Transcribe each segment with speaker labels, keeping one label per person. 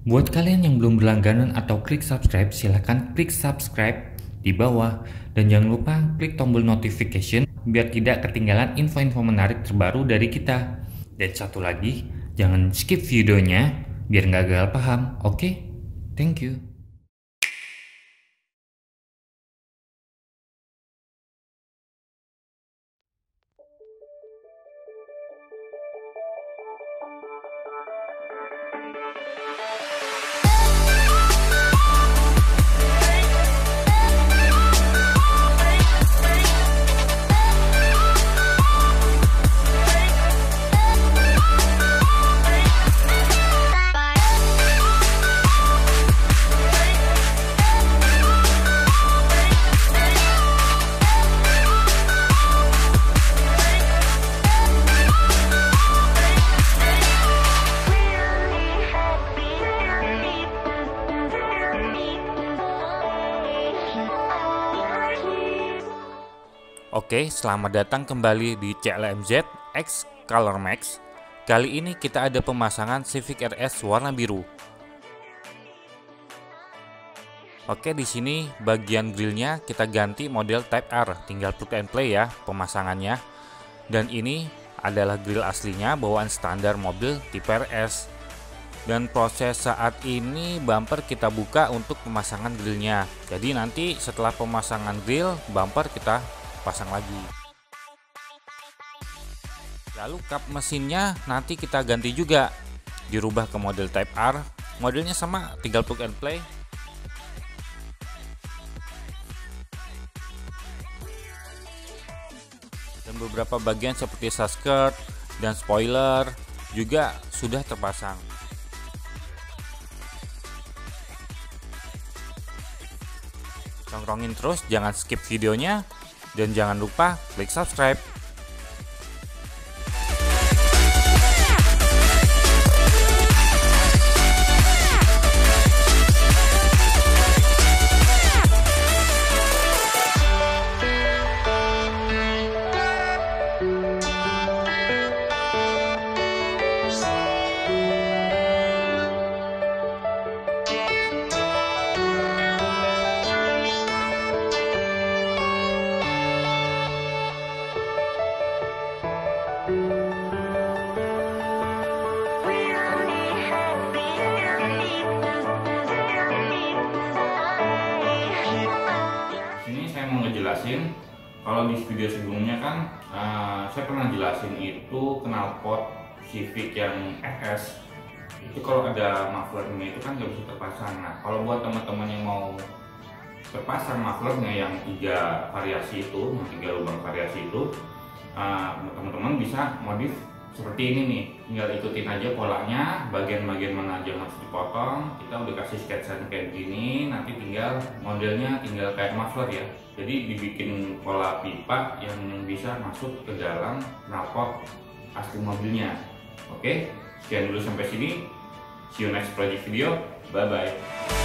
Speaker 1: Buat kalian yang belum berlangganan atau klik subscribe, silahkan klik subscribe di bawah. Dan jangan lupa klik tombol notification biar tidak ketinggalan info-info menarik terbaru dari kita. Dan satu lagi, jangan skip videonya biar nggak gagal paham, oke? Thank you. Oke, selamat datang kembali di CLMZ X Color Max. Kali ini kita ada pemasangan Civic RS warna biru. Oke, di sini bagian grillnya kita ganti model Type R, tinggal plug and play ya pemasangannya. Dan ini adalah grill aslinya bawaan standar mobil tipe RS. Dan proses saat ini bumper kita buka untuk pemasangan grillnya. Jadi nanti setelah pemasangan grill, bumper kita pasang lagi. Lalu kap mesinnya nanti kita ganti juga, dirubah ke model Type R. Modelnya sama, tinggal plug and play. Dan beberapa bagian seperti saskirt dan spoiler juga sudah terpasang. Tongkrongin terus, jangan skip videonya. Dan jangan lupa klik subscribe. Ngejelasin kalau di video sebelumnya kan saya pernah jelasin itu knalpot Civic yang RS itu kalau ada mufflernya itu kan nggak bisa terpasang. Nah, kalau buat teman-teman yang mau terpasang mufflernya yang 3 variasi itu, yang 3 lubang variasi itu, teman-teman bisa modif seperti ini nih, tinggal ikutin aja polanya, bagian-bagian mana aja harus dipotong. Kita udah kasih sketsa kayak gini, nanti tinggal modelnya tinggal kayak muffler ya. Jadi dibikin pola pipa yang bisa masuk ke dalam knalpot asli mobilnya. Oke, sekian dulu sampai sini. See you next project video. Bye bye.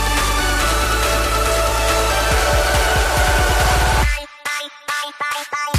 Speaker 2: Bye.